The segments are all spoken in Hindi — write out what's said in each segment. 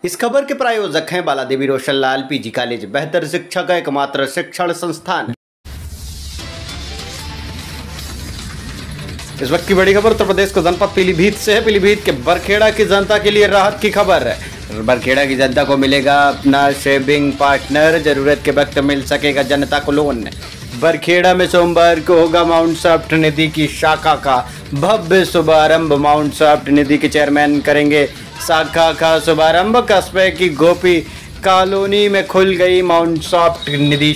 इस खबर के प्रायोजक हैं बालादेवी रोशनलाल पीजी कॉलेज, बेहतर शिक्षा का एकमात्र शिक्षण संस्थान। इस वक्त की बड़ी खबर उत्तर प्रदेश के जनपद पीलीभीत से है। पीलीभीत के बरखेड़ा की जनता के लिए राहत की खबर है। बरखेड़ा की जनता को मिलेगा अपना सेविंग पार्टनर, जरूरत के वक्त मिल सकेगा जनता को लोन। बरखेड़ा में सोमवार को होगा माउंट सॉफ्ट निधि की शाखा का भव्य शुभारंभ। माउंट सॉफ्ट निधि के चेयरमैन करेंगे शाखा का शुभारंभ। कस्बे की गोपी कॉलोनी में खुल गई माउंट सॉफ्ट निधि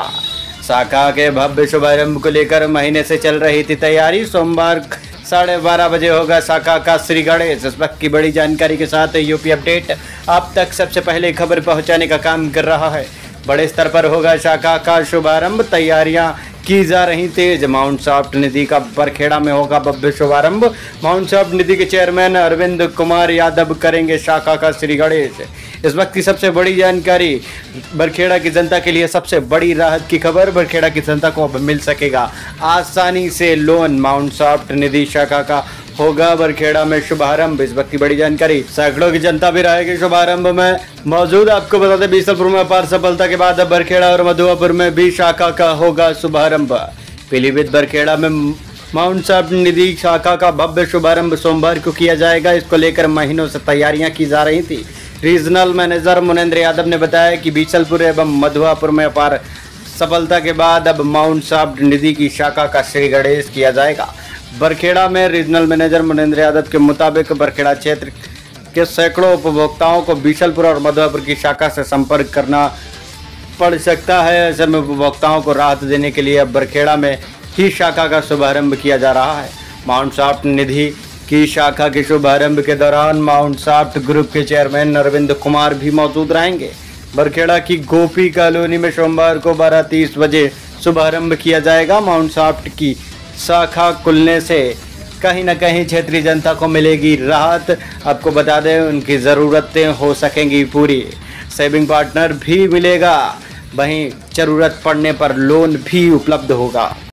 शाखा के भव्य शुभारंभ को लेकर महीने से चल रही थी तैयारी। सोमवार 12:30 बजे होगा शाखा का श्री गणेश। इस वक्त की बड़ी जानकारी के साथ यूपी अपडेट अब तक सबसे पहले खबर पहुंचाने का काम कर रहा है। बड़े स्तर पर होगा शाखा का शुभारंभ, तैयारियां की जा रही तेज। माउंट सॉफ्ट निधि का बरखेड़ा में होगा भव्य शुभारंभ। माउंट सॉफ्ट निधि के चेयरमैन अरविंद कुमार यादव करेंगे शाखा का श्री गणेश। इस वक्त की सबसे बड़ी जानकारी, बरखेड़ा की जनता के लिए सबसे बड़ी राहत की खबर। बरखेड़ा की जनता को अब मिल सकेगा आसानी से लोन। माउंट सॉफ्ट निधि शाखा का होगा बरखेड़ा में शुभारंभ। इस वक्त की बड़ी जानकारी, सैकड़ों की जनता भी रहेगी शुभारंभ में मौजूद। आपको बता दें, बीसलपुर में अपार सफलता के बाद अब बरखेड़ा और मधुआपुर में भी शाखा का होगा शुभारंभ। पीलीभीत बरखेड़ा में माउंट सॉफ्ट निधि शाखा का भव्य शुभारंभ सोमवार को किया जाएगा। इसको लेकर महीनों से तैयारियां की जा रही थी। रीजनल मैनेजर मुनेंद्र यादव ने बताया कि बीसलपुर एवं मधुआपुर में अपार सफलता के बाद अब माउंट सॉफ्ट निधि की शाखा का श्री गणेश किया जाएगा। बरखेड़ा में रीजनल मैनेजर मुनेंद्र यादव के मुताबिक बरखेड़ा क्षेत्र के सैकड़ों उपभोक्ताओं को बीसलपुर और मधुआपुर की शाखा से संपर्क करना पड़ सकता है। ऐसे में उपभोक्ताओं को राहत देने के लिए अब बरखेड़ा में ही शाखा का शुभारंभ किया जा रहा है। माउंट सॉफ्ट निधि की शाखा के शुभारंभ के दौरान माउंट सॉफ्ट ग्रुप के चेयरमैन अरविंद कुमार भी मौजूद रहेंगे। बरखेड़ा की गोपी कॉलोनी में सोमवार को 12:30 बजे शुभारंभ किया जाएगा। माउंट सॉफ्ट की शाखा खुलने से कहीं न कहीं क्षेत्रीय जनता को मिलेगी राहत। आपको बता दें, उनकी ज़रूरतें हो सकेंगी पूरी। सेविंग पार्टनर भी मिलेगा, वहीं ज़रूरत पड़ने पर लोन भी उपलब्ध होगा।